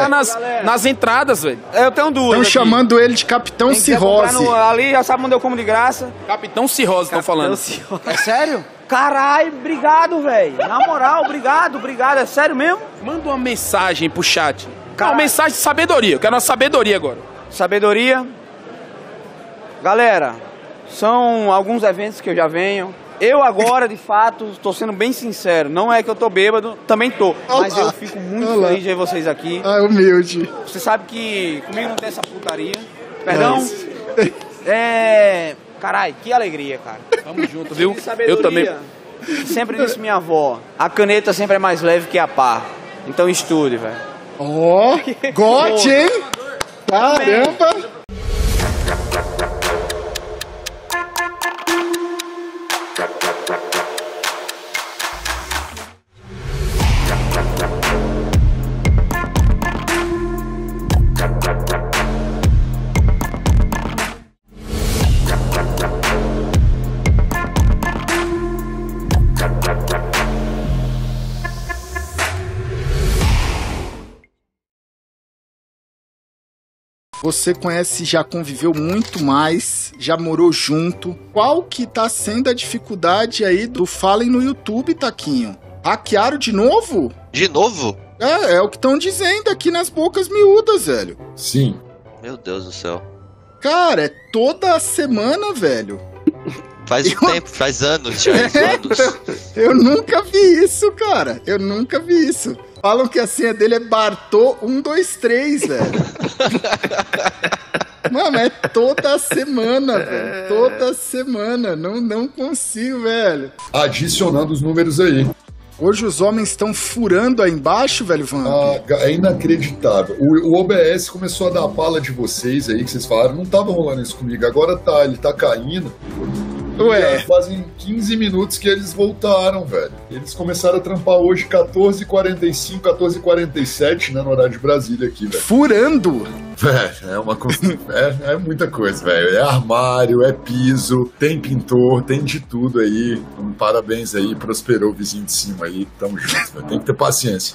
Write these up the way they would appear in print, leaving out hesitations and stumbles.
tá nas entradas, velho. Eu tenho duas. Estão chamando ele de Capitão Cirrose. Ali, já sabe onde eu como de graça. Capitão Cirrose, estão falando. É sério? Caralho, obrigado, velho. Na moral, obrigado. É sério mesmo? Manda uma mensagem pro chat. Uma mensagem de sabedoria. Eu quero uma sabedoria agora. Sabedoria. Galera, são alguns eventos que eu já venho. Eu agora, de fato, tô sendo bem sincero. Não é que eu tô bêbado, também tô. Mas eu fico muito feliz de ver vocês aqui. Humilde. Você sabe que comigo não tem essa putaria. Perdão? Caralho, que alegria, cara. Tamo junto, viu? Eu também. Sempre disse minha avó, a caneta sempre é mais leve que a pá. Então estude, velho. Gote, hein? Caramba! Você conhece, já conviveu muito mais, já morou junto. Qual que tá sendo a dificuldade aí do Fallen no YouTube, Taquinho? Hackearam de novo? De novo? É o que estão dizendo aqui nas bocas miúdas, velho. Sim. Meu Deus do céu. Cara, é toda semana, velho. Faz tempo, faz anos já, anos. Eu nunca vi isso, cara. Eu nunca vi isso. Falam que a senha dele é Bartô 123, velho. Mano, é toda semana, velho. Toda semana. Não consigo, velho. Adicionando os números aí. Hoje os homens estão furando aí embaixo, velho, Vamp. É inacreditável. O OBS começou a dar a pala de vocês aí, que vocês falaram. Não tava rolando isso comigo. Agora tá, ele tá caindo. Ué. Fazem 15 minutos que eles voltaram, velho. Eles começaram a trampar hoje 14h45, 14h47, né, no horário de Brasília aqui, velho. Furando? Velho, é uma coisa. É muita coisa, velho. É armário, é piso, tem pintor, tem de tudo aí. Então, parabéns aí, prosperou o vizinho de cima aí. Tamo junto, velho. Tem que ter paciência.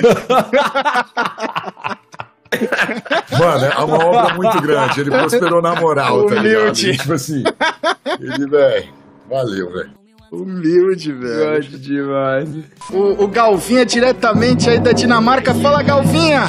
Mano, é uma obra muito grande. Ele prosperou na moral, tá ligado? Tipo assim, ele, velho, valeu, velho. Humilde, velho. Gosto demais. O Galvinha diretamente aí da Dinamarca. Fala, Galvinha!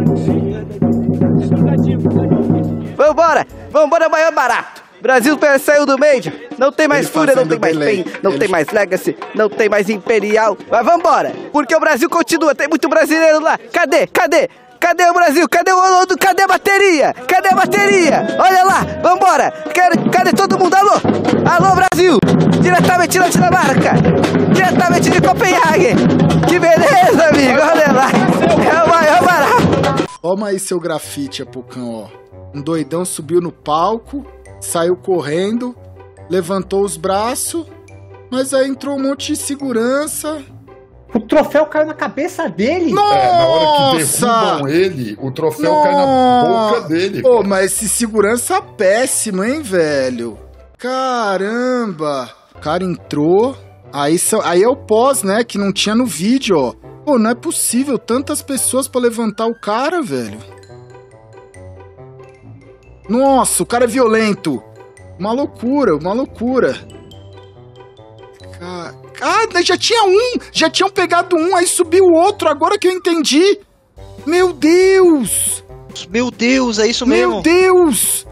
Vambora, maior barato. Brasil saiu do Major. Não tem mais Fúria, não tem mais Pain, não tem mais Legacy, não tem mais Imperial. Mas vambora, porque o Brasil continua. Tem muito brasileiro lá. Cadê? Cadê o Brasil? Cadê cadê a bateria? Cadê a bateria? Olha lá, vambora! Cadê todo mundo? Alô, Brasil! Diretamente da Dinamarca! Diretamente de Copenhague! Que beleza, amigo! Olha lá! É o maior barato! Toma aí seu grafite, Apocão, ó. Um doidão subiu no palco, saiu correndo, levantou os braços, mas aí entrou um monte de segurança... O troféu caiu na cabeça dele. Nossa! Na hora que derrubam ele, o troféu cai na boca dele. Pô, mas esse segurança péssimo, hein, velho? Caramba! O cara entrou, aí é o pós, né, que não tinha no vídeo, ó. Pô, não é possível, tantas pessoas pra levantar o cara, velho. Nossa, o cara é violento. Uma loucura. Já tinham pegado um, aí subiu o outro, agora que eu entendi. Meu Deus! Meu Deus, é isso mesmo? Meu Deus!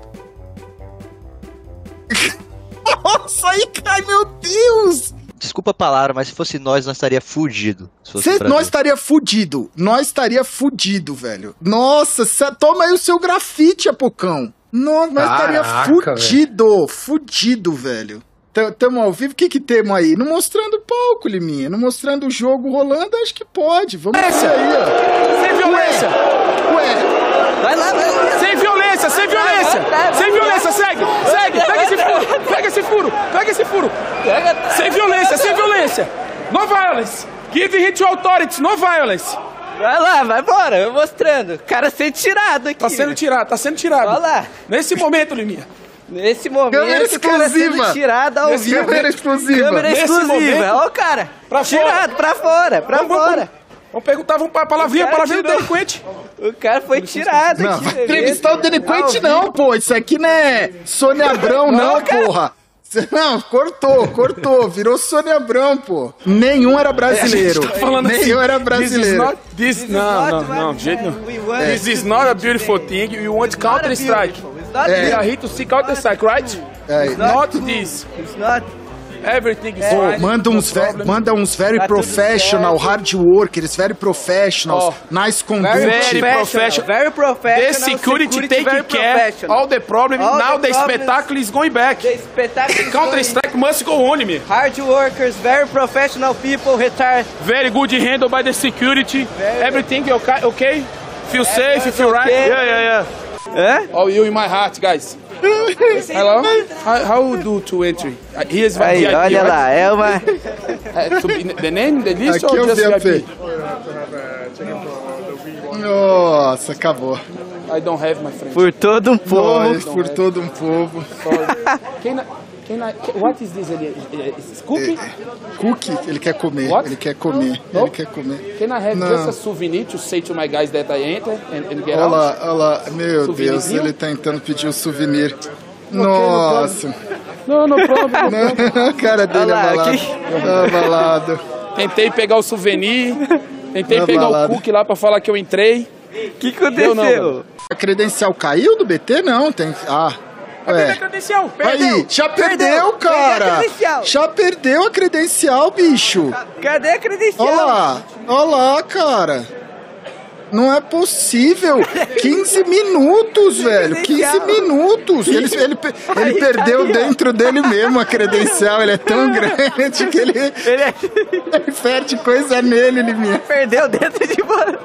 Nossa, aí cai, meu Deus! Desculpa a palavra, mas se fosse nós estaria fudido. Nós estaria fudido, velho. Nossa, toma aí o seu grafite, Apocão. Nós estaria fudido, velho. Tamo ao vivo, o que temos aí? Não mostrando o palco, Liminha. Não mostrando o jogo rolando, acho que pode. Vamos ver aí, ó. Sem violência! Ué! Vai lá! Sem violência! Segue! Pega esse furo! Sem violência! No violence! Give hit to authorities, no violence! Vai lá, vai embora, eu mostrando. O cara sendo tirado aqui. Tá sendo tirado. Olha lá. Nesse momento, Liminha. Nesse momento, câmera o cara sendo tirado ao vivo. Câmera exclusiva. Câmera exclusiva. Olha o cara. Tirado, pra fora. Vamos perguntar, vamos pra palavrinha do delinquente. O cara foi tirado Não, aqui. vai entrevistar o delinquente não, pô. Isso aqui não é Sônia Abrão, não, porra. Não, cortou. Virou Sônia Abrão, pô. Nenhum era brasileiro. Tá falando Nenhum era brasileiro. Não, de jeito nenhum. This is not a beautiful thing. You want Counter-Strike. We are here to see Counter-Strike, right? Not this. It's not. Everything is Pô, fine. manda uns very Tá tudo professional, certo. hard workers, very professionals, nice conduct. Very professional. Very professional. The security taking very care professional. all the problem. All Now the the problems. spectacle is going back. The spectacle is Counter-Strike must go on, me. going. Hard workers, very professional people, retired. Very good handled by the security. Everything okay? Feel safe, feel right? okay. Yeah. Hã? All you in my heart, guys. Hello? How do to entry? Here's my Aí, VIP, olha right? lá, é uma... To be the name, the list, Aqui é or o just VIP. VIP? Nossa, acabou. I don't have, my friend. Por todo um povo. Nós, por todo um povo. What is this? Scoopy? Cookie, ele quer comer. What? Ele quer comer. No? Ele quer comer. Can I have Não. just a souvenir to say to my guys that I enter and get Olha out? lá, olha lá. Meu Deus, Souvenirzinho? ele tentando pedir o souvenir. Nossa. No problem. A cara dele Olha lá, abalado. aqui. Abalado. Tentei pegar o souvenir, tentei Tá pegar balado. o cookie lá pra falar que eu entrei. O que Deu não, aconteceu? mano. A credencial caiu do BT? Não, tem... Ah, ué. credencial? Aí, já perdeu, cara. Perdeu a credencial. Já perdeu a credencial, bicho. Cadê a credencial? Olha lá, cara. Não é possível. 15 minutos, velho. 15 minutos. Ele perdeu dentro dele mesmo a credencial. Ele é tão grande que ele perde coisa nele, Liminha. Perdeu dentro de você.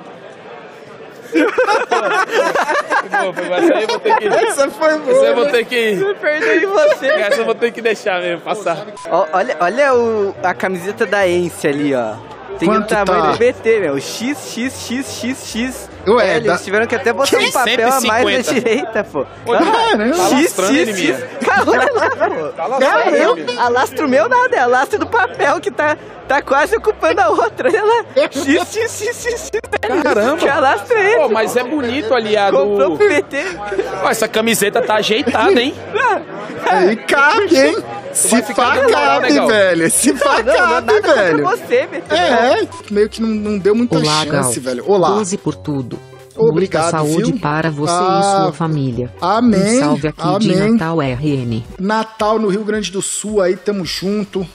Essa aí eu vou ter que... Essa foi boa. Essa eu vou ter que... Perdeu de você. Essa eu vou ter que deixar mesmo, passar. Olha a camiseta da Ence ali, ó. Tem Quanto o tamanho tá? do BT, meu. XXXXX. Ué, Eles tiveram que até botar um papel a mais na 150. direita, pô. Caramba. Tá lastrando ele, minha. Olha lá, pô. Tá lastrando Não, ele, alastro meu nada, é alastro do papel que tá quase ocupando a outra. Olha lá. XXXX. Caramba. Que alastra ele. Pô, mas é bonito ali a Comprou do... pro BT. Ó, essa camiseta tá ajeitada, hein? Aí cabe, hein? Se vai ficar pá, do lado, cabe, legal. velho. Se pá, Não, cabe, nada contra velho. você, BT. Meio que não deu muita Olá, chance, Gal. velho. Olá. 12 por tudo. Obrigado, Muita saúde viu? para você Ah, e sua família. amém, Um salve aqui de amém. Natal RN. Natal no Rio Grande do Sul aí, tamo junto.